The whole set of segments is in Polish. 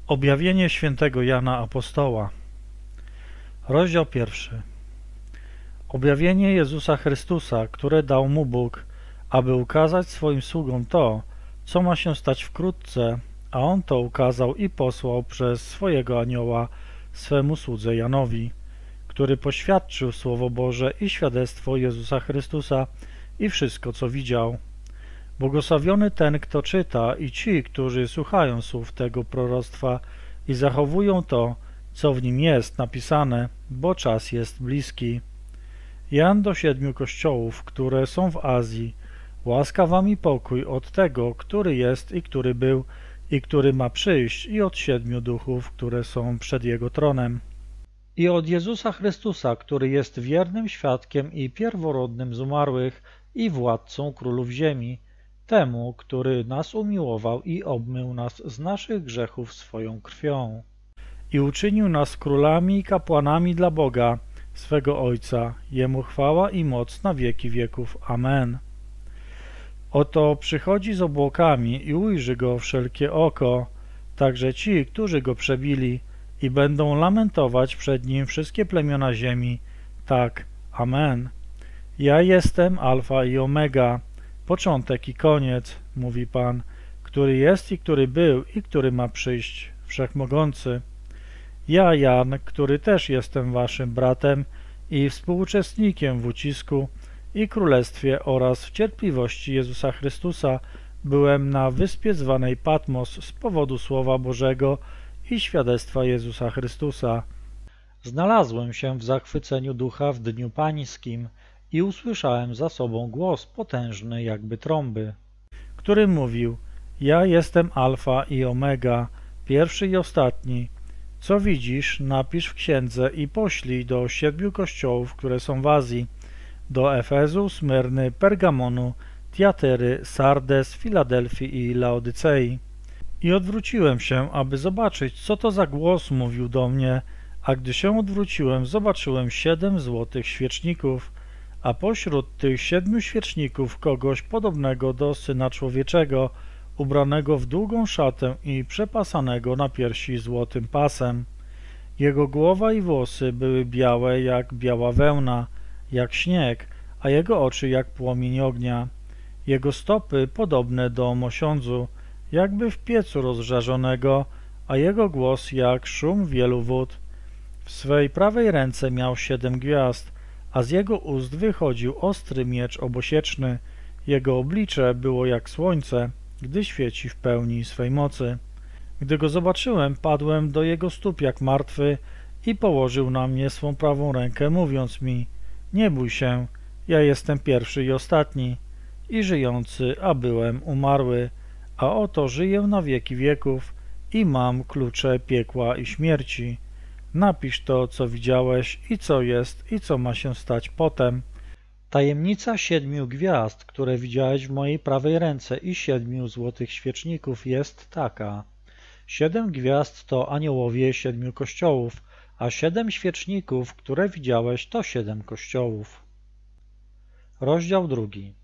Objawienie świętego Jana Apostoła. Rozdział 1. Objawienie Jezusa Chrystusa, które dał mu Bóg, aby ukazać swoim sługom to, co ma się stać wkrótce, a on to ukazał i posłał przez swojego anioła swemu słudze Janowi, który poświadczył Słowo Boże i świadectwo Jezusa Chrystusa i wszystko, co widział. Błogosławiony ten, kto czyta, i ci, którzy słuchają słów tego proroctwa i zachowują to, co w nim jest napisane, bo czas jest bliski. Jan do 7 kościołów, które są w Azji. Łaska wam i pokój od tego, który jest i który był i który ma przyjść, i od 7 duchów, które są przed jego tronem. I od Jezusa Chrystusa, który jest wiernym świadkiem i pierworodnym z umarłych i władcą królów ziemi, temu, który nas umiłował i obmył nas z naszych grzechów swoją krwią i uczynił nas królami i kapłanami dla Boga, swego Ojca. Jemu chwała i moc na wieki wieków. Amen. Oto przychodzi z obłokami i ujrzy go wszelkie oko, także ci, którzy go przebili, i będą lamentować przed nim wszystkie plemiona ziemi. Tak, amen. Ja jestem Alfa i Omega, początek i koniec, mówi Pan, który jest i który był i który ma przyjść, Wszechmogący. Ja, Jan, który też jestem waszym bratem i współuczestnikiem w ucisku i królestwie oraz w cierpliwości Jezusa Chrystusa, byłem na wyspie zwanej Patmos z powodu Słowa Bożego i świadectwa Jezusa Chrystusa. Znalazłem się w zachwyceniu ducha w dniu pańskim i usłyszałem za sobą głos potężny jakby trąby, który mówił: ja jestem Alfa i Omega, pierwszy i ostatni. Co widzisz, napisz w księdze i poślij do 7 kościołów, które są w Azji, do Efezu, Smyrny, Pergamonu, Tiatyry, Sardes, Filadelfii i Laodycei. I odwróciłem się, aby zobaczyć, co to za głos mówił do mnie, a gdy się odwróciłem, zobaczyłem 7 złotych świeczników, a pośród tych 7 świeczników kogoś podobnego do Syna Człowieczego, ubranego w długą szatę i przepasanego na piersi złotym pasem. Jego głowa i włosy były białe jak biała wełna, jak śnieg, a jego oczy jak płomień ognia. Jego stopy podobne do mosiądzu, jakby w piecu rozżarzonego, a jego głos jak szum wielu wód. W swej prawej ręce miał 7 gwiazd, a z jego ust wychodził ostry miecz obosieczny. Jego oblicze było jak słońce, gdy świeci w pełni swej mocy. Gdy go zobaczyłem, padłem do jego stóp jak martwy i położył na mnie swą prawą rękę, mówiąc mi: nie bój się, ja jestem pierwszy i ostatni i żyjący, a byłem umarły, a oto żyję na wieki wieków i mam klucze piekła i śmierci. Napisz to, co widziałeś i co jest i co ma się stać potem. Tajemnica 7 gwiazd, które widziałeś w mojej prawej ręce i 7 złotych świeczników jest taka. 7 gwiazd to aniołowie 7 kościołów, a 7 świeczników, które widziałeś, to 7 kościołów. Rozdział 2.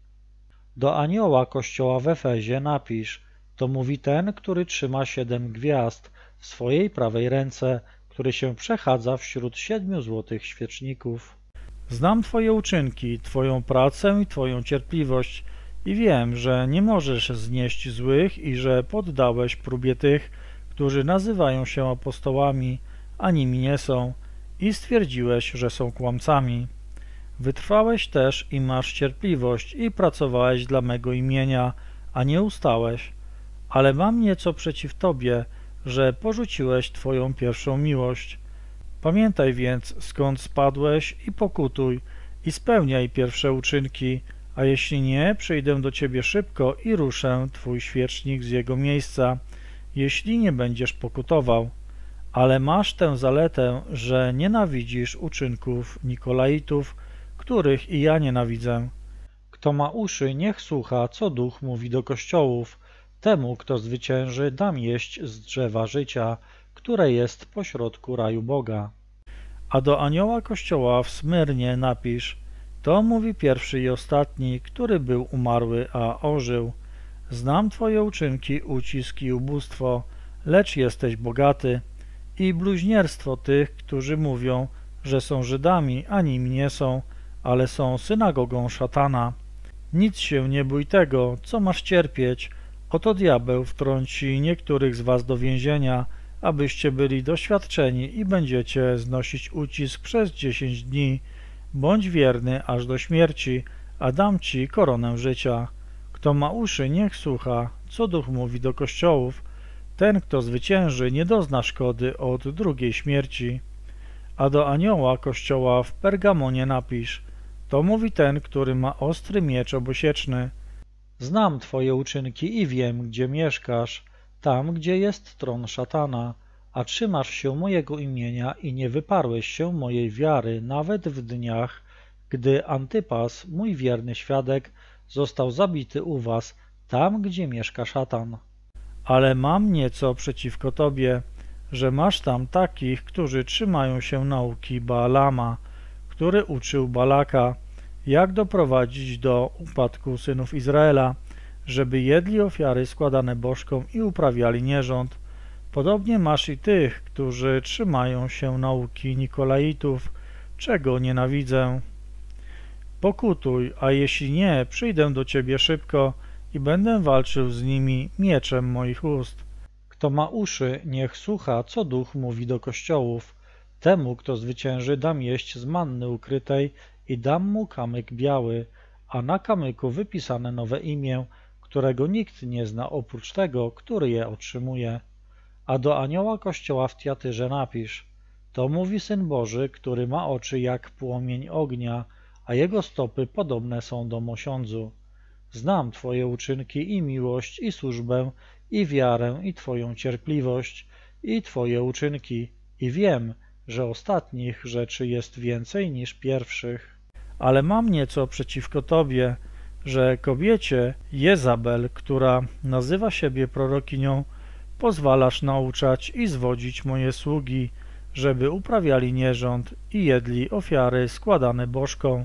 Do anioła kościoła w Efezie napisz: to mówi ten, który trzyma 7 gwiazd w swojej prawej ręce, który się przechadza wśród 7 złotych świeczników. Znam twoje uczynki, twoją pracę i twoją cierpliwość i wiem, że nie możesz znieść złych i że poddałeś próbie tych, którzy nazywają się apostołami, a nimi nie są, i stwierdziłeś, że są kłamcami. Wytrwałeś też i masz cierpliwość i pracowałeś dla mego imienia, a nie ustałeś. Ale mam nieco przeciw tobie, że porzuciłeś twoją pierwszą miłość. Pamiętaj więc, skąd spadłeś, i pokutuj, i spełniaj pierwsze uczynki, a jeśli nie, przyjdę do ciebie szybko i ruszę twój świecznik z jego miejsca, jeśli nie będziesz pokutował. Ale masz tę zaletę, że nienawidzisz uczynków Nikolaitów, których i ja nienawidzę. Kto ma uszy, niech słucha, co Duch mówi do kościołów. Temu, kto zwycięży, dam jeść z drzewa życia, które jest pośrodku raju Boga. A do anioła kościoła w Smyrnie napisz: to mówi pierwszy i ostatni, który był umarły, a ożył. Znam twoje uczynki, ucisk i ubóstwo, lecz jesteś bogaty, i bluźnierstwo tych, którzy mówią, że są Żydami, a nimi nie są, ale są synagogą szatana. Nic się nie bój tego, co masz cierpieć. Oto diabeł wtrąci niektórych z was do więzienia, abyście byli doświadczeni i będziecie znosić ucisk przez 10 dni. Bądź wierny aż do śmierci, a dam ci koronę życia. Kto ma uszy, niech słucha, co Duch mówi do kościołów. Ten, kto zwycięży, nie dozna szkody od drugiej śmierci. A do anioła kościoła w Pergamonie napisz: to mówi ten, który ma ostry miecz obosieczny. Znam twoje uczynki i wiem, gdzie mieszkasz, tam, gdzie jest tron szatana, a trzymasz się mojego imienia i nie wyparłeś się mojej wiary nawet w dniach, gdy Antypas, mój wierny świadek, został zabity u was, tam, gdzie mieszka szatan. Ale mam nieco przeciwko tobie, że masz tam takich, którzy trzymają się nauki Baalama, który uczył Balaka, jak doprowadzić do upadku synów Izraela, żeby jedli ofiary składane bożkom i uprawiali nierząd. Podobnie masz i tych, którzy trzymają się nauki Nikolaitów, czego nienawidzę. Pokutuj, a jeśli nie, przyjdę do ciebie szybko i będę walczył z nimi mieczem moich ust. Kto ma uszy, niech słucha, co Duch mówi do kościołów. Temu, kto zwycięży, dam jeść z manny ukrytej i dam mu kamyk biały, a na kamyku wypisane nowe imię, którego nikt nie zna oprócz tego, który je otrzymuje. A do anioła kościoła w Tiatyrze napisz: to mówi Syn Boży, który ma oczy jak płomień ognia, a jego stopy podobne są do mosiądzu. Znam twoje uczynki i miłość, i służbę, i wiarę, i twoją cierpliwość, i twoje uczynki, i wiem, że ostatnich rzeczy jest więcej niż pierwszych. Ale mam nieco przeciwko tobie, że kobiecie Jezabel, która nazywa siebie prorokinią, pozwalasz nauczać i zwodzić moje sługi, żeby uprawiali nierząd i jedli ofiary składane bożkom.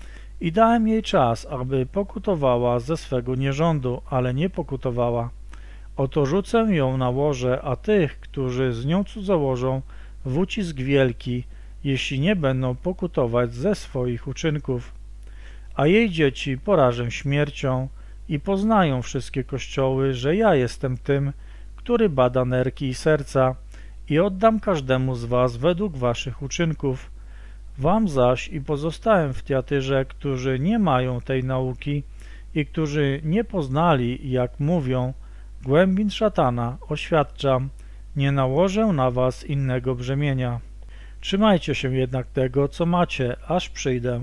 I dałem jej czas, aby pokutowała ze swego nierządu, ale nie pokutowała. Oto rzucę ją na łoże, a tych, którzy z nią cudzołożą, w ucisk wielki, jeśli nie będą pokutować ze swoich uczynków. A jej dzieci porażę śmiercią i poznają wszystkie kościoły, że ja jestem tym, który bada nerki i serca, i oddam każdemu z was według waszych uczynków. Wam zaś i pozostałym w Tiatyrze, którzy nie mają tej nauki i którzy nie poznali, jak mówią, głębin szatana, oświadczam, nie nałożę na was innego brzemienia. Trzymajcie się jednak tego, co macie, aż przyjdę.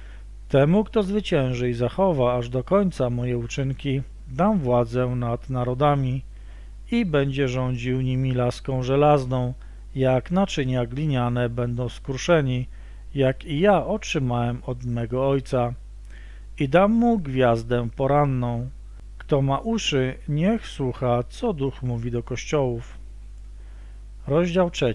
Temu, kto zwycięży i zachowa aż do końca moje uczynki, dam władzę nad narodami i będzie rządził nimi laską żelazną, jak naczynia gliniane będą skruszeni, jak i ja otrzymałem od mego Ojca. I dam mu gwiazdę poranną. Kto ma uszy, niech słucha, co Duch mówi do kościołów. Rozdział 3.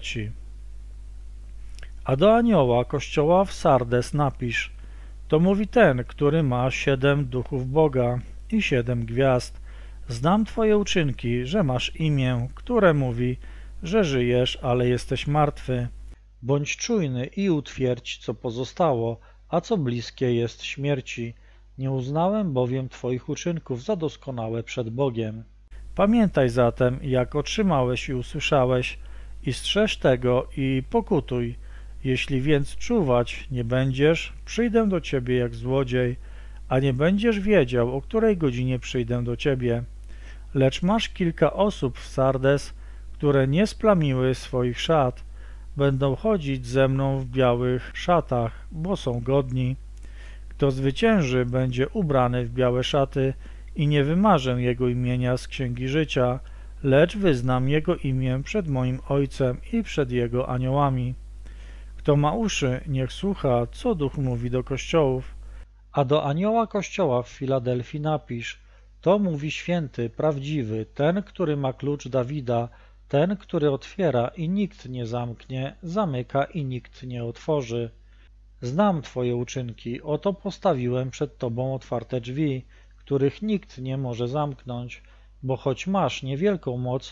A do anioła kościoła w Sardes napisz: to mówi ten, który ma 7 duchów Boga i 7 gwiazd. Znam twoje uczynki, że masz imię, które mówi, że żyjesz, ale jesteś martwy. Bądź czujny i utwierdź, co pozostało, a co bliskie jest śmierci. Nie uznałem bowiem twoich uczynków za doskonałe przed Bogiem. Pamiętaj zatem, jak otrzymałeś i usłyszałeś, i strzeż tego i pokutuj. Jeśli więc czuwać nie będziesz, przyjdę do ciebie jak złodziej, a nie będziesz wiedział, o której godzinie przyjdę do ciebie. Lecz masz kilka osób w Sardes, które nie splamiły swoich szat, będą chodzić ze mną w białych szatach, bo są godni. Kto zwycięży, będzie ubrany w białe szaty i nie wymarzę jego imienia z księgi życia, lecz wyznam jego imię przed moim Ojcem i przed jego aniołami. Kto ma uszy, niech słucha, co Duch mówi do kościołów. A do anioła kościoła w Filadelfii napisz: to mówi święty, prawdziwy, ten, który ma klucz Dawida, ten, który otwiera i nikt nie zamknie, zamyka i nikt nie otworzy. Znam twoje uczynki, oto postawiłem przed tobą otwarte drzwi, których nikt nie może zamknąć, bo choć masz niewielką moc,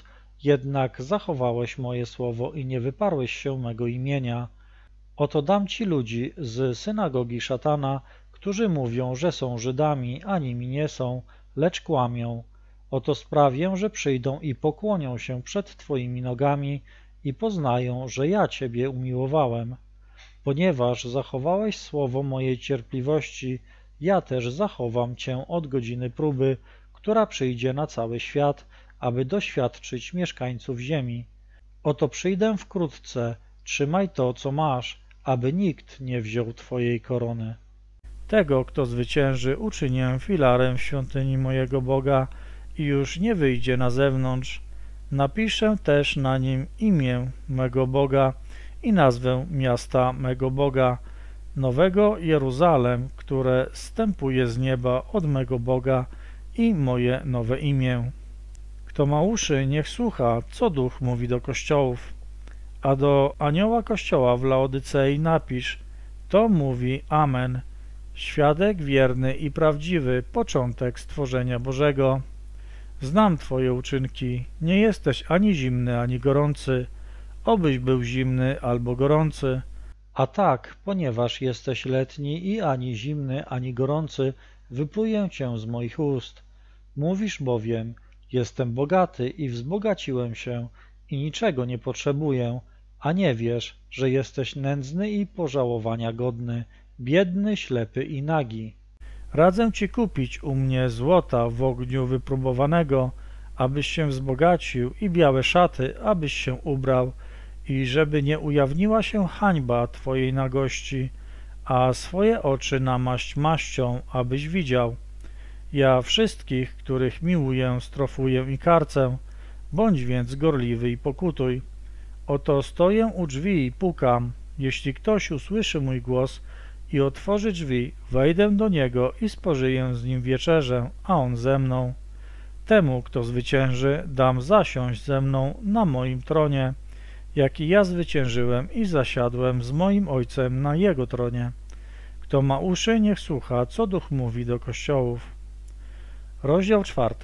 jednak zachowałeś moje słowo i nie wyparłeś się mego imienia. Oto dam ci ludzi z synagogi szatana, którzy mówią, że są Żydami, a nimi nie są, lecz kłamią. Oto sprawię, że przyjdą i pokłonią się przed twoimi nogami i poznają, że ja ciebie umiłowałem. Ponieważ zachowałeś słowo mojej cierpliwości, ja też zachowam cię od godziny próby, która przyjdzie na cały świat, aby doświadczyć mieszkańców ziemi. Oto przyjdę wkrótce, trzymaj to, co masz, aby nikt nie wziął twojej korony. Tego, kto zwycięży, uczynię filarem w świątyni mojego Boga i już nie wyjdzie na zewnątrz. Napiszę też na nim imię mego Boga i nazwę miasta mego Boga, Nowego Jeruzalem, które zstępuje z nieba od mego Boga i moje nowe imię. Kto ma uszy, niech słucha, co Duch mówi do kościołów. A do anioła kościoła w Laodycei napisz, to mówi Amen, świadek wierny i prawdziwy, początek stworzenia Bożego. Znam twoje uczynki, nie jesteś ani zimny, ani gorący, obyś był zimny albo gorący. A tak, ponieważ jesteś letni i ani zimny, ani gorący, wypluję cię z moich ust. Mówisz bowiem, jestem bogaty i wzbogaciłem się i niczego nie potrzebuję, a nie wiesz, że jesteś nędzny i pożałowania godny, biedny, ślepy i nagi. Radzę ci kupić u mnie złota w ogniu wypróbowanego, abyś się wzbogacił, i białe szaty, abyś się ubrał, i żeby nie ujawniła się hańba twojej nagości, a swoje oczy namaść maścią, abyś widział. Ja wszystkich, których miłuję, strofuję i karcę, bądź więc gorliwy i pokutuj. Oto stoję u drzwi i pukam. Jeśli ktoś usłyszy mój głos i otworzy drzwi, wejdę do niego i spożyję z nim wieczerzę, a on ze mną. Temu, kto zwycięży, dam zasiąść ze mną na moim tronie, jak i ja zwyciężyłem i zasiadłem z moim Ojcem na jego tronie. Kto ma uszy, niech słucha, co Duch mówi do kościołów. Rozdział 4.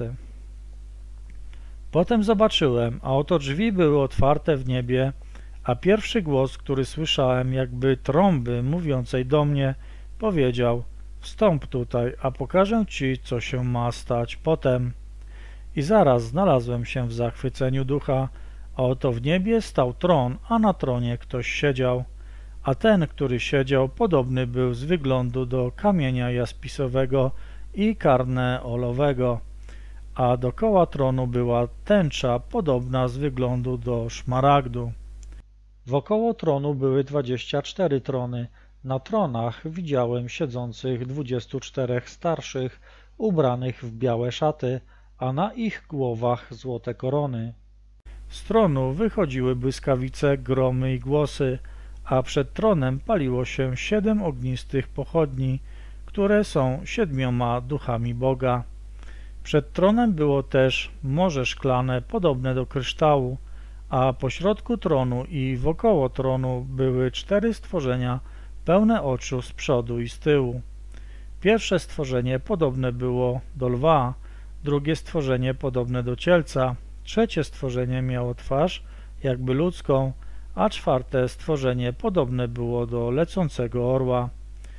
Potem zobaczyłem, a oto drzwi były otwarte w niebie, a pierwszy głos, który słyszałem, jakby trąby mówiącej do mnie, powiedział: wstąp tutaj, a pokażę ci, co się ma stać potem. I zaraz znalazłem się w zachwyceniu ducha, a oto w niebie stał tron, a na tronie ktoś siedział. A ten, który siedział, podobny był z wyglądu do kamienia jaspisowego i karneolowego, a dokoła tronu była tęcza podobna z wyglądu do szmaragdu. Wokoło tronu były 24 trony. Na tronach widziałem siedzących 24 starszych, ubranych w białe szaty, a na ich głowach złote korony. Z tronu wychodziły błyskawice, gromy i głosy, a przed tronem paliło się 7 ognistych pochodni, które są 7 duchami Boga. Przed tronem było też morze szklane, podobne do kryształu, a pośrodku tronu i wokoło tronu były 4 stworzenia, pełne oczu z przodu i z tyłu. Pierwsze stworzenie podobne było do lwa, drugie stworzenie podobne do cielca, trzecie stworzenie miało twarz jakby ludzką, a czwarte stworzenie podobne było do lecącego orła.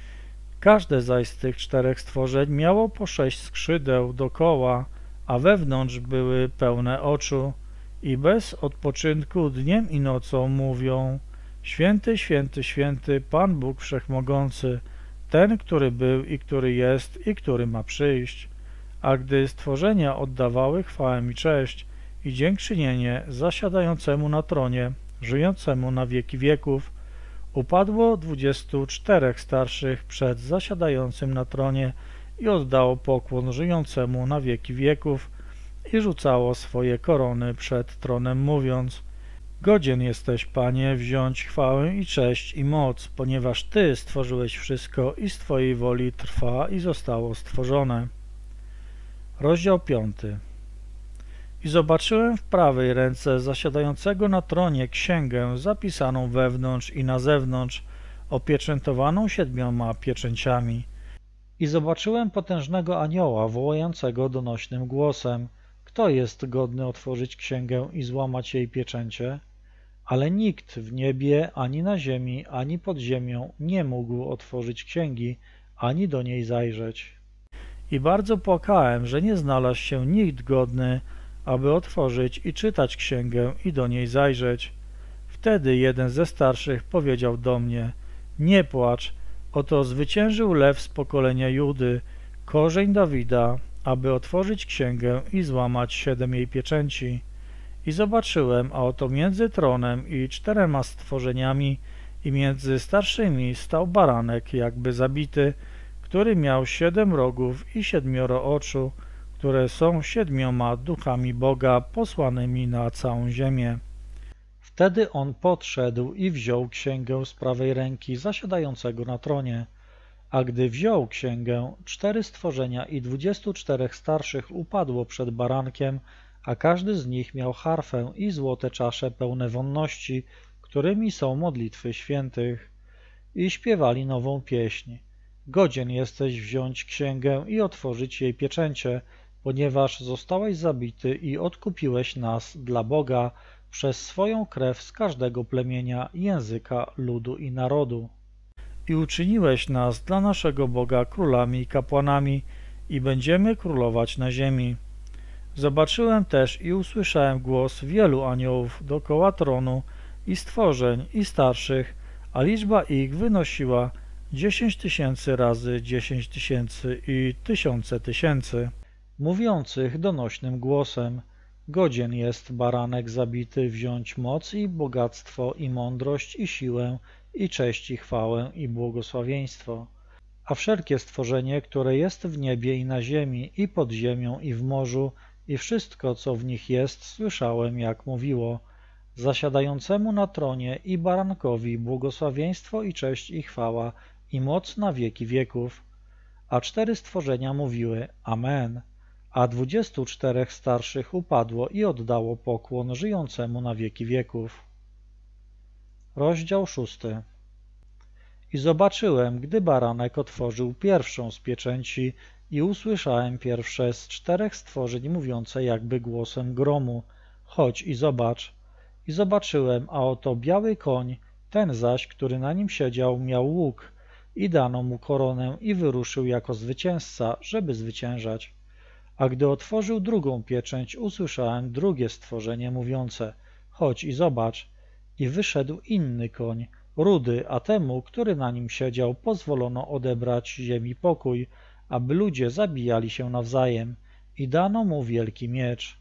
Każde zaś z tych 4 stworzeń miało po 6 skrzydeł dokoła, a wewnątrz były pełne oczu i bez odpoczynku dniem i nocą mówią: Święty, święty, święty, Pan Bóg Wszechmogący, ten, który był i który jest i który ma przyjść. A gdy stworzenia oddawały chwałę i cześć i dziękczynienie zasiadającemu na tronie, żyjącemu na wieki wieków, upadło 24 starszych przed zasiadającym na tronie i oddało pokłon żyjącemu na wieki wieków i rzucało swoje korony przed tronem, mówiąc: Godzien jesteś, Panie, wziąć chwałę i cześć i moc, ponieważ Ty stworzyłeś wszystko i z Twojej woli trwa i zostało stworzone. Rozdział 5. I zobaczyłem w prawej ręce zasiadającego na tronie księgę zapisaną wewnątrz i na zewnątrz, opieczętowaną 7 pieczęciami. I zobaczyłem potężnego anioła wołającego donośnym głosem: kto jest godny otworzyć księgę i złamać jej pieczęcie? Ale nikt w niebie, ani na ziemi, ani pod ziemią nie mógł otworzyć księgi, ani do niej zajrzeć. I bardzo płakałem, że nie znalazł się nikt godny, aby otworzyć i czytać księgę i do niej zajrzeć. Wtedy jeden ze starszych powiedział do mnie: nie płacz, oto zwyciężył lew z pokolenia Judy, korzeń Dawida, aby otworzyć księgę i złamać 7 jej pieczęci. I zobaczyłem, a oto między tronem i 4 stworzeniami i między starszymi stał baranek jakby zabity, który miał 7 rogów i 7 oczu, które są 7 duchami Boga posłanymi na całą ziemię. Wtedy on podszedł i wziął księgę z prawej ręki zasiadającego na tronie. A gdy wziął księgę, 4 stworzenia i 24 starszych upadło przed barankiem, a każdy z nich miał harfę i złote czasze pełne wonności, którymi są modlitwy świętych. I śpiewali nową pieśń. Godzien jesteś wziąć księgę i otworzyć jej pieczęcie, ponieważ zostałeś zabity i odkupiłeś nas dla Boga przez swoją krew z każdego plemienia, języka, ludu i narodu. I uczyniłeś nas dla naszego Boga królami i kapłanami i będziemy królować na ziemi. Zobaczyłem też i usłyszałem głos wielu aniołów dokoła tronu i stworzeń i starszych, a liczba ich wynosiła 10 000 razy 10 000 i tysiące tysięcy, mówiących donośnym głosem: godzien jest baranek zabity wziąć moc i bogactwo i mądrość i siłę i cześć i chwałę i błogosławieństwo. A wszelkie stworzenie, które jest w niebie i na ziemi i pod ziemią i w morzu i wszystko, co w nich jest, słyszałem, jak mówiło: zasiadającemu na tronie i barankowi błogosławieństwo i cześć i chwała i moc na wieki wieków. A 4 stworzenia mówiły: Amen. A 24 starszych upadło i oddało pokłon żyjącemu na wieki wieków. Rozdział 6. I zobaczyłem, gdy baranek otworzył pierwszą z pieczęci i usłyszałem pierwsze z 4 stworzeń mówiące jakby głosem gromu: chodź i zobacz. I zobaczyłem, a oto biały koń, ten zaś, który na nim siedział, miał łuk i dano mu koronę i wyruszył jako zwycięzca, żeby zwyciężać. A gdy otworzył drugą pieczęć, usłyszałem drugie stworzenie mówiące: chodź i zobacz. I wyszedł inny koń, rudy, a temu, który na nim siedział, pozwolono odebrać ziemi pokój, aby ludzie zabijali się nawzajem, i dano mu wielki miecz.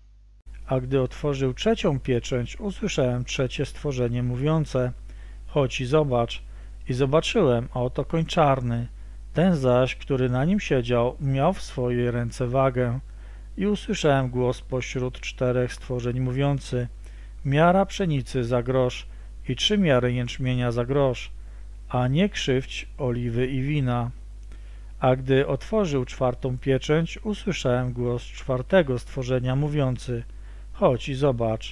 A gdy otworzył trzecią pieczęć, usłyszałem trzecie stworzenie mówiące: chodź i zobacz. I zobaczyłem, a oto koń czarny, ten zaś, który na nim siedział, miał w swojej ręce wagę. I usłyszałem głos pośród 4 stworzeń mówiący: miara pszenicy za grosz i 3 miary jęczmienia za grosz, a nie krzywdź oliwy i wina. A gdy otworzył 4. pieczęć, usłyszałem głos 4. stworzenia mówiący: chodź i zobacz.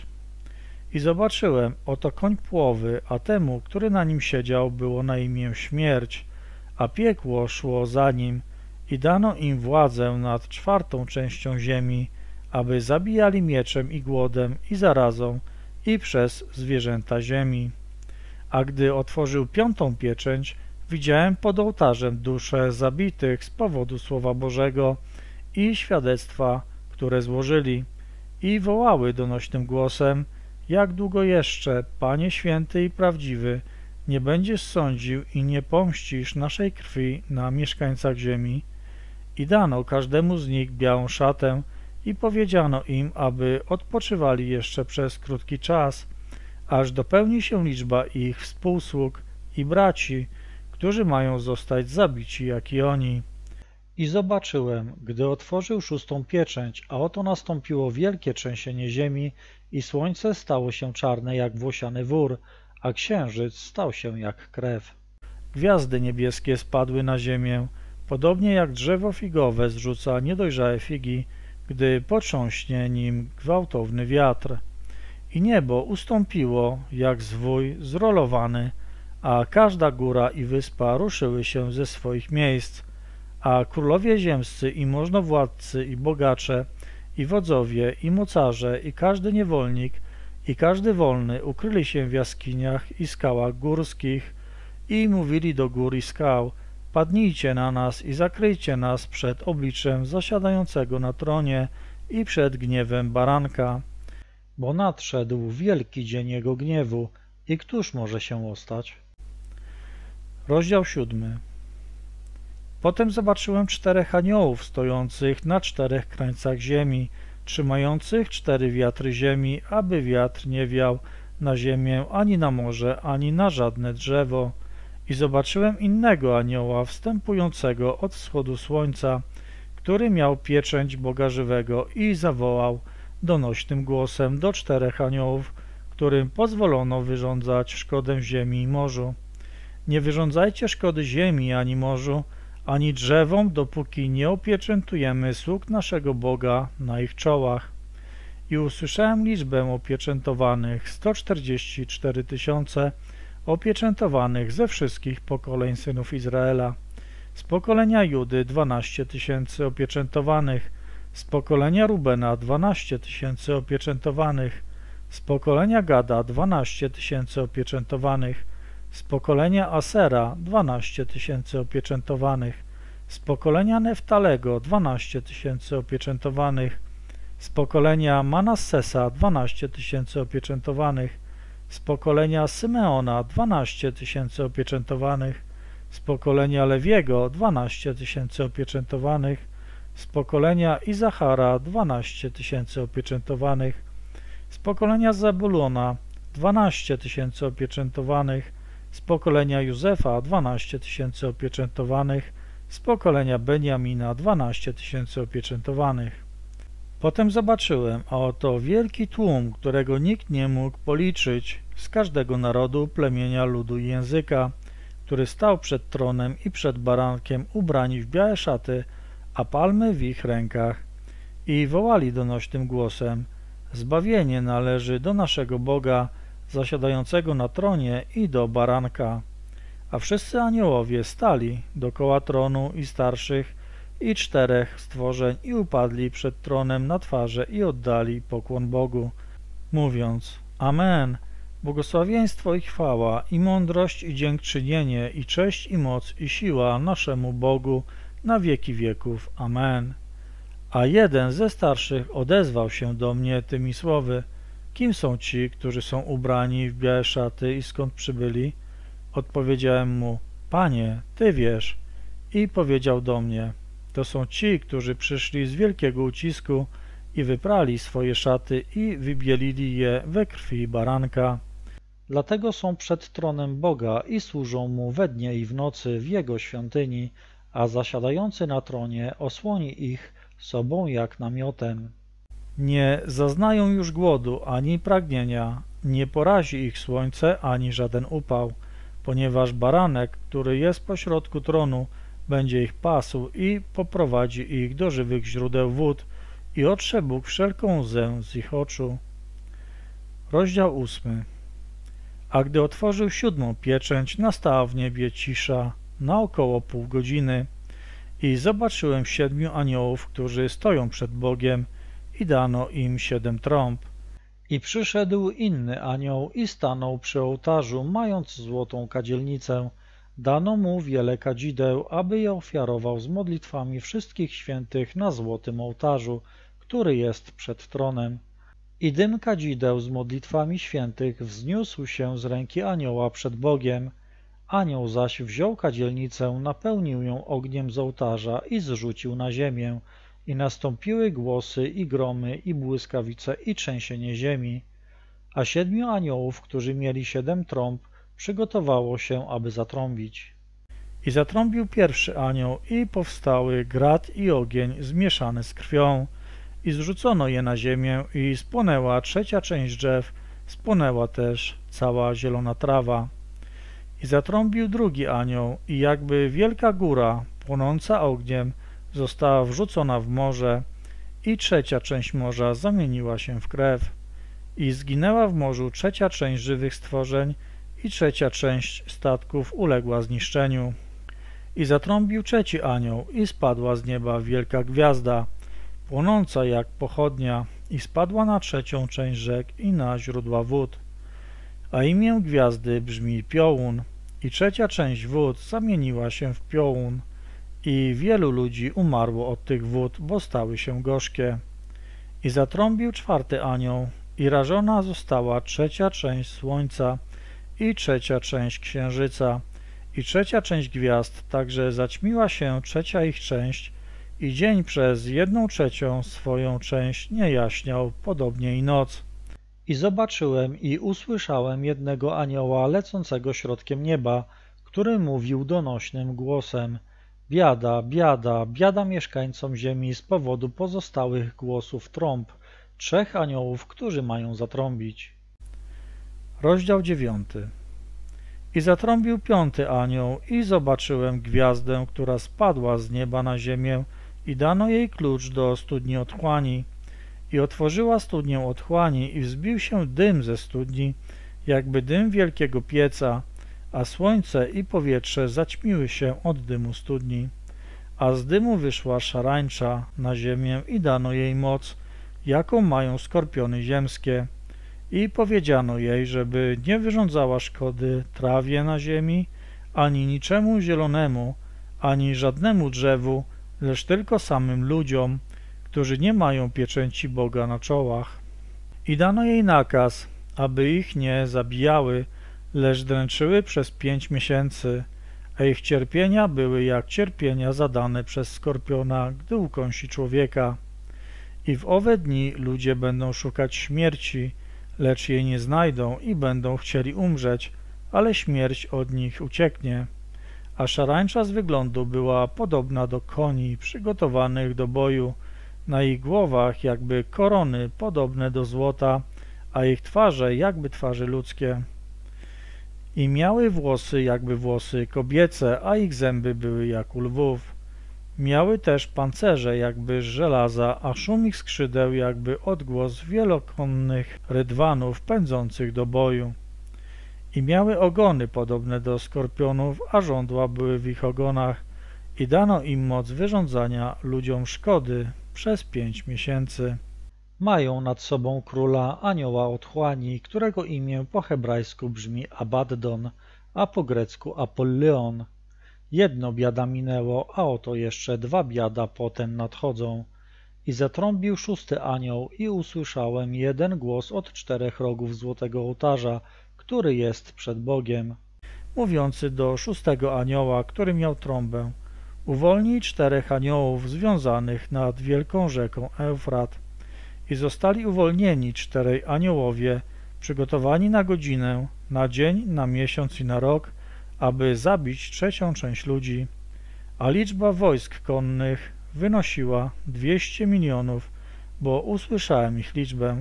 I zobaczyłem, oto koń płowy, a temu, który na nim siedział, było na imię Śmierć, a piekło szło za nim i dano im władzę nad 4. częścią ziemi, aby zabijali mieczem i głodem i zarazą i przez zwierzęta ziemi. A gdy otworzył 5. pieczęć, widziałem pod ołtarzem dusze zabitych z powodu Słowa Bożego i świadectwa, które złożyli, i wołały donośnym głosem: jak długo jeszcze, Panie święty i prawdziwy, nie będziesz sądził i nie pomścisz naszej krwi na mieszkańcach ziemi? I dano każdemu z nich białą szatę i powiedziano im, aby odpoczywali jeszcze przez krótki czas, aż dopełni się liczba ich współsług i braci, którzy mają zostać zabici jak i oni. I zobaczyłem, gdy otworzył 6. pieczęć, a oto nastąpiło wielkie trzęsienie ziemi i słońce stało się czarne jak włosiany wór, a księżyc stał się jak krew. Gwiazdy niebieskie spadły na ziemię, podobnie jak drzewo figowe zrzuca niedojrzałe figi, gdy potrząśnie nim gwałtowny wiatr. I niebo ustąpiło jak zwój zrolowany, a każda góra i wyspa ruszyły się ze swoich miejsc, a królowie ziemscy i możnowładcy i bogacze i wodzowie, i mocarze, i każdy niewolnik, i każdy wolny ukryli się w jaskiniach i skałach górskich i mówili do gór i skał: padnijcie na nas i zakryjcie nas przed obliczem zasiadającego na tronie i przed gniewem baranka, bo nadszedł wielki dzień jego gniewu i któż może się ostać? Rozdział 7. Potem zobaczyłem 4 aniołów stojących na 4 krańcach ziemi, trzymających 4 wiatry ziemi, aby wiatr nie wiał na ziemię, ani na morze, ani na żadne drzewo. I zobaczyłem innego anioła wstępującego od wschodu słońca, który miał pieczęć Boga żywego i zawołał donośnym głosem do 4 aniołów, którym pozwolono wyrządzać szkodę ziemi i morzu. Nie wyrządzajcie szkody ziemi ani morzu, ani drzewom, dopóki nie opieczętujemy sług naszego Boga na ich czołach. I usłyszałem liczbę opieczętowanych 144 000 opieczętowanych ze wszystkich pokoleń synów Izraela. Z pokolenia Judy 12 000 opieczętowanych, z pokolenia Rubena 12 000 opieczętowanych, z pokolenia Gada 12 000 opieczętowanych, z pokolenia Asera 12 000 opieczętowanych, z pokolenia Neftalego 12 000 opieczętowanych, z pokolenia Manassesa 12 000 opieczętowanych, z pokolenia Symeona 12 000 opieczętowanych, z pokolenia Lewiego 12 000 opieczętowanych, z pokolenia Izachara 12 000 opieczętowanych, z pokolenia Zabulona 12 000 opieczętowanych, z pokolenia Józefa 12 000 opieczętowanych, z pokolenia Benjamina 12 000 opieczętowanych. Potem zobaczyłem, a oto wielki tłum, którego nikt nie mógł policzyć, z każdego narodu, plemienia, ludu i języka, który stał przed tronem i przed barankiem ubrani w białe szaty, a palmy w ich rękach. I wołali donośnym głosem: zbawienie należy do naszego Boga, zasiadającego na tronie i do baranka. A wszyscy aniołowie stali dokoła tronu i starszych i 4 stworzeń i upadli przed tronem na twarze i oddali pokłon Bogu, mówiąc: Amen, błogosławieństwo i chwała, i mądrość, i dziękczynienie, i cześć, i moc, i siła naszemu Bogu na wieki wieków. Amen. A jeden ze starszych odezwał się do mnie tymi słowy: kim są ci, którzy są ubrani w białe szaty i skąd przybyli? Odpowiedziałem mu: Panie, Ty wiesz. I powiedział do mnie: to są ci, którzy przyszli z wielkiego ucisku i wyprali swoje szaty i wybielili je we krwi baranka. Dlatego są przed tronem Boga i służą Mu we dnie i w nocy w Jego świątyni, a zasiadający na tronie osłoni ich sobą jak namiotem. Nie zaznają już głodu ani pragnienia, nie porazi ich słońce ani żaden upał, ponieważ baranek, który jest pośrodku tronu, będzie ich pasł i poprowadzi ich do żywych źródeł wód i otrze Bóg wszelką łzę z ich oczu. Rozdział 8. A gdy otworzył 7. pieczęć, nastała w niebie cisza na około pół godziny i zobaczyłem 7 aniołów, którzy stoją przed Bogiem i dano im 7 trąb. I przyszedł inny anioł i stanął przy ołtarzu, mając złotą kadzielnicę. Dano mu wiele kadzideł, aby je ofiarował z modlitwami wszystkich świętych na złotym ołtarzu, który jest przed tronem. I dym kadzideł z modlitwami świętych wzniósł się z ręki anioła przed Bogiem. Anioł zaś wziął kadzielnicę, napełnił ją ogniem z ołtarza i zrzucił na ziemię. I nastąpiły głosy i gromy i błyskawice i trzęsienie ziemi. A 7 aniołów, którzy mieli 7 trąb, przygotowało się, aby zatrąbić. I zatrąbił pierwszy anioł i powstały grat i ogień zmieszany z krwią i zrzucono je na ziemię i spłonęła 1/3 część drzew, spłonęła też cała zielona trawa. I zatrąbił drugi anioł i jakby wielka góra płonąca ogniem została wrzucona w morze i 1/3 część morza zamieniła się w krew i zginęła w morzu 1/3 część żywych stworzeń i 1/3 część statków uległa zniszczeniu. I zatrąbił trzeci anioł i spadła z nieba wielka gwiazda, płonąca jak pochodnia, i spadła na trzecią część rzek i na źródła wód. A imię gwiazdy brzmi Piołun, i trzecia część wód zamieniła się w piołun, i wielu ludzi umarło od tych wód, bo stały się gorzkie. I zatrąbił czwarty anioł, i rażona została trzecia część słońca i trzecia część księżyca i trzecia część gwiazd, także zaćmiła się trzecia ich część, i dzień przez jedną trzecią swoją część nie jaśniał, podobnie i noc. I zobaczyłem i usłyszałem jednego anioła lecącego środkiem nieba, który mówił donośnym głosem: biada, biada, biada mieszkańcom ziemi z powodu pozostałych głosów trąb, trzech aniołów, którzy mają zatrąbić. Rozdział 9. I zatrąbił piąty anioł, i zobaczyłem gwiazdę, która spadła z nieba na ziemię, i dano jej klucz do studni otchłani. I otworzyła studnię otchłani, i wzbił się dym ze studni, jakby dym wielkiego pieca, a słońce i powietrze zaćmiły się od dymu studni. A z dymu wyszła szarańcza na ziemię i dano jej moc, jaką mają skorpiony ziemskie. I powiedziano jej, żeby nie wyrządzała szkody trawie na ziemi, ani niczemu zielonemu, ani żadnemu drzewu, lecz tylko samym ludziom, którzy nie mają pieczęci Boga na czołach. I dano jej nakaz, aby ich nie zabijały, lecz dręczyły przez 5 miesięcy, a ich cierpienia były jak cierpienia zadane przez skorpiona, gdy ukąsi człowieka. I w owe dni ludzie będą szukać śmierci, lecz jej nie znajdą i będą chcieli umrzeć, ale śmierć od nich ucieknie. A szarańcza z wyglądu była podobna do koni przygotowanych do boju, na ich głowach jakby korony podobne do złota, a ich twarze jakby twarze ludzkie. I miały włosy jakby włosy kobiece, a ich zęby były jak u lwów. Miały też pancerze jakby z żelaza, a szum ich skrzydeł jakby odgłos wielokonnych rydwanów pędzących do boju. I miały ogony podobne do skorpionów, a żądła były w ich ogonach, i dano im moc wyrządzania ludziom szkody przez 5 miesięcy. Mają nad sobą króla anioła otchłani, którego imię po hebrajsku brzmi Abaddon, a po grecku Apollyon. Jedno biada minęło, a oto jeszcze 2 biada potem nadchodzą. I zatrąbił szósty anioł, i usłyszałem jeden głos od 4 rogów złotego ołtarza, który jest przed Bogiem, mówiący do szóstego anioła, który miał trąbę: uwolnij 4 aniołów związanych nad wielką rzeką Eufrat. I zostali uwolnieni 4 aniołowie, przygotowani na godzinę, na dzień, na miesiąc i na rok, aby zabić trzecią część ludzi. A liczba wojsk konnych wynosiła 200 milionów, bo usłyszałem ich liczbę.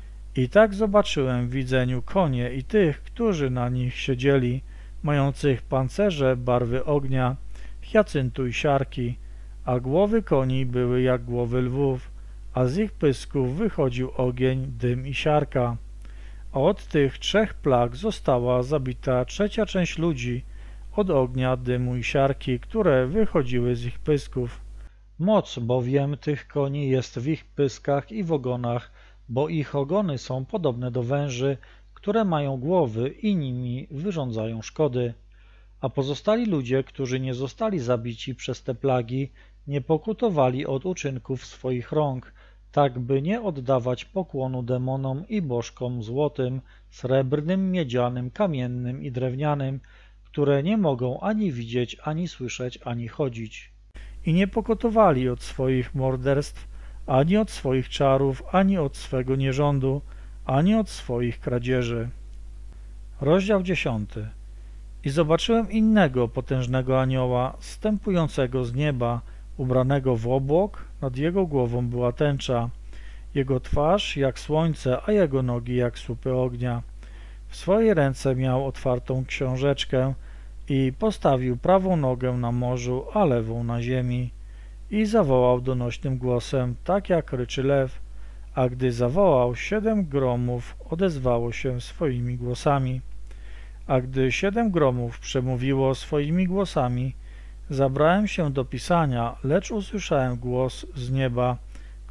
I tak zobaczyłem w widzeniu konie i tych, którzy na nich siedzieli, mających pancerze barwy ognia, hiacyntu i siarki, a głowy koni były jak głowy lwów, a z ich pysków wychodził ogień, dym i siarka. A od tych 3 plag została zabita trzecia część ludzi, od ognia, dymu i siarki, które wychodziły z ich pysków. Moc bowiem tych koni jest w ich pyskach i w ogonach, bo ich ogony są podobne do węży, które mają głowy i nimi wyrządzają szkody. A pozostali ludzie, którzy nie zostali zabici przez te plagi, nie pokutowali od uczynków swoich rąk, tak by nie oddawać pokłonu demonom i bożkom złotym, srebrnym, miedzianym, kamiennym i drewnianym, które nie mogą ani widzieć, ani słyszeć, ani chodzić. I nie pokutowali od swoich morderstw, ani od swoich czarów, ani od swego nierządu, ani od swoich kradzieży. Rozdział 10. I zobaczyłem innego potężnego anioła, zstępującego z nieba, ubranego w obłok, nad jego głową była tęcza, jego twarz jak słońce, a jego nogi jak słupy ognia. W swojej ręce miał otwartą książeczkę i postawił prawą nogę na morzu, a lewą na ziemi. I zawołał donośnym głosem, tak jak ryczy lew, a gdy zawołał, 7 gromów odezwało się swoimi głosami. A gdy 7 gromów przemówiło swoimi głosami, zabrałem się do pisania, lecz usłyszałem głos z nieba,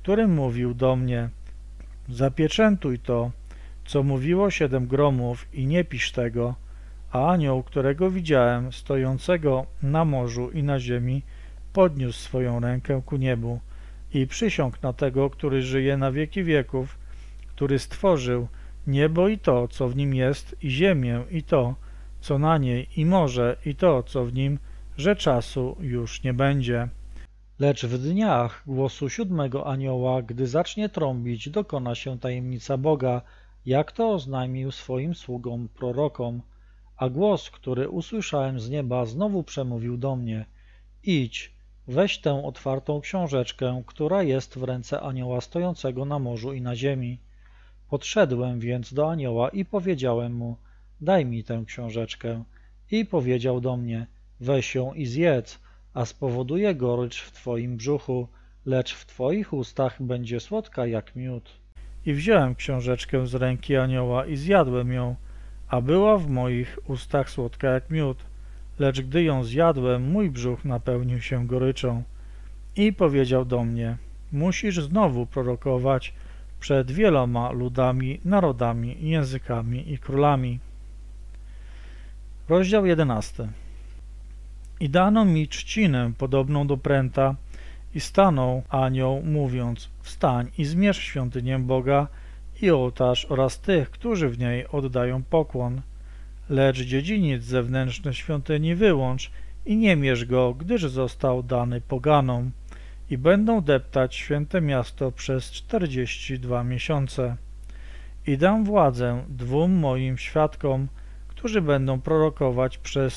którym mówił do mnie: zapieczętuj to, co mówiło 7 gromów, i nie pisz tego. A anioł, którego widziałem stojącego na morzu i na ziemi, podniósł swoją rękę ku niebu i przysiągł na tego, który żyje na wieki wieków, który stworzył niebo i to, co w nim jest, i ziemię i to, co na niej, i morze i to, co w nim, że czasu już nie będzie. Lecz w dniach głosu 7 anioła, gdy zacznie trąbić, dokona się tajemnica Boga, jak to oznajmił swoim sługom prorokom. A głos, który usłyszałem z nieba, znowu przemówił do mnie: idź, weź tę otwartą książeczkę, która jest w ręce anioła stojącego na morzu i na ziemi. Podszedłem więc do anioła i powiedziałem mu: daj mi tę książeczkę. I powiedział do mnie: weź ją i zjedz, a spowoduje gorycz w twoim brzuchu, lecz w twoich ustach będzie słodka jak miód. I wziąłem książeczkę z ręki anioła i zjadłem ją, a była w moich ustach słodka jak miód, lecz gdy ją zjadłem, mój brzuch napełnił się goryczą. I powiedział do mnie: musisz znowu prorokować przed wieloma ludami, narodami, językami i królami. Rozdział 11. I dano mi trzcinę podobną do pręta, i stanął anioł, mówiąc: wstań i zmierz świątynię Boga i ołtarz oraz tych, którzy w niej oddają pokłon. Lecz dziedziniec zewnętrzny świątyni wyłącz i nie mierz go, gdyż został dany poganom, i będą deptać święte miasto przez 42 miesiące. I dam władzę 2 moim świadkom, którzy będą prorokować przez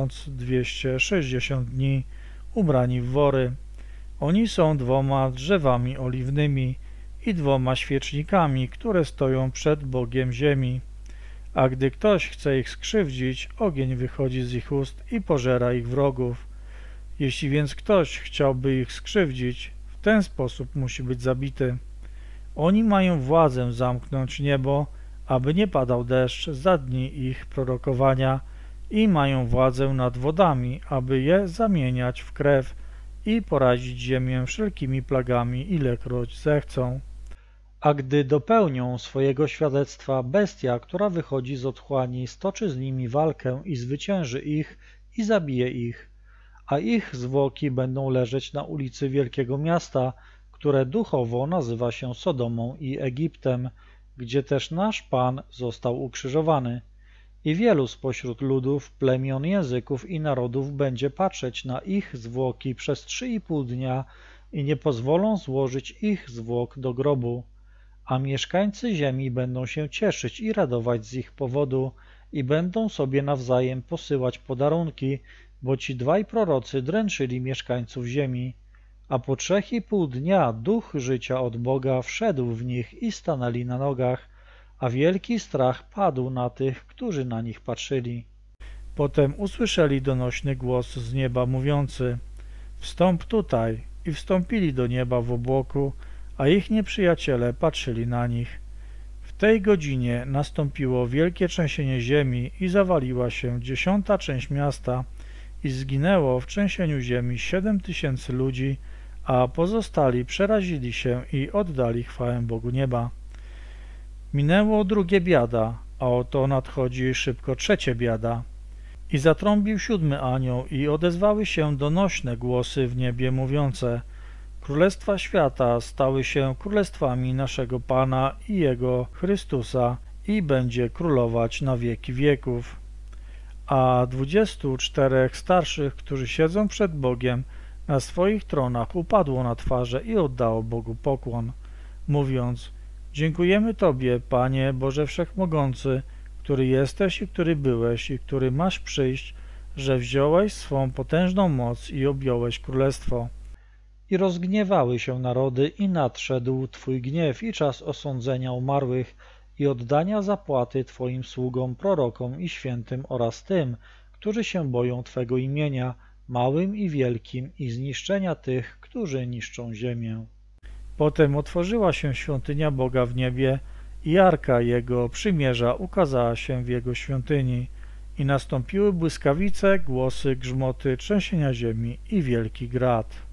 1260 dni, ubrani w wory. Oni są 2 drzewami oliwnymi i 2 świecznikami, które stoją przed Bogiem ziemi. A gdy ktoś chce ich skrzywdzić, ogień wychodzi z ich ust i pożera ich wrogów. Jeśli więc ktoś chciałby ich skrzywdzić, w ten sposób musi być zabity. Oni mają władzę zamknąć niebo, aby nie padał deszcz za dni ich prorokowania, i mają władzę nad wodami, aby je zamieniać w krew i porazić ziemię wszelkimi plagami, ilekroć zechcą. A gdy dopełnią swojego świadectwa, bestia, która wychodzi z otchłani, stoczy z nimi walkę i zwycięży ich i zabije ich, a ich zwłoki będą leżeć na ulicy wielkiego miasta, które duchowo nazywa się Sodomą i Egiptem, gdzie też nasz Pan został ukrzyżowany. I wielu spośród ludów, plemion, języków i narodów będzie patrzeć na ich zwłoki przez 3,5 dnia i nie pozwolą złożyć ich zwłok do grobu. A mieszkańcy ziemi będą się cieszyć i radować z ich powodu i będą sobie nawzajem posyłać podarunki, bo ci 2 prorocy dręczyli mieszkańców ziemi. A po 3,5 dnia duch życia od Boga wszedł w nich i stanęli na nogach, a wielki strach padł na tych, którzy na nich patrzyli. Potem usłyszeli donośny głos z nieba mówiący: wstąp tutaj, i wstąpili do nieba w obłoku, a ich nieprzyjaciele patrzyli na nich. W tej godzinie nastąpiło wielkie trzęsienie ziemi i zawaliła się 10. część miasta i zginęło w trzęsieniu ziemi 7000 ludzi, a pozostali przerazili się i oddali chwałę Bogu nieba. Minęło drugie biada, a oto nadchodzi szybko trzecie biada. I zatrąbił 7 anioł i odezwały się donośne głosy w niebie mówiące: królestwa świata stały się królestwami naszego Pana i Jego Chrystusa i będzie królować na wieki wieków. A 24 starszych, którzy siedzą przed Bogiem na swoich tronach, upadło na twarze i oddało Bogu pokłon, mówiąc: dziękujemy Tobie, Panie Boże Wszechmogący, który jesteś i który byłeś i który masz przyjść, że wziąłeś swą potężną moc i objąłeś królestwo. I rozgniewały się narody i nadszedł Twój gniew i czas osądzenia umarłych i oddania zapłaty Twoim sługom, prorokom i świętym oraz tym, którzy się boją Twego imienia, małym i wielkim, i zniszczenia tych, którzy niszczą ziemię. Potem otworzyła się świątynia Boga w niebie i arka Jego przymierza ukazała się w Jego świątyni i nastąpiły błyskawice, głosy, grzmoty, trzęsienia ziemi i wielki grad.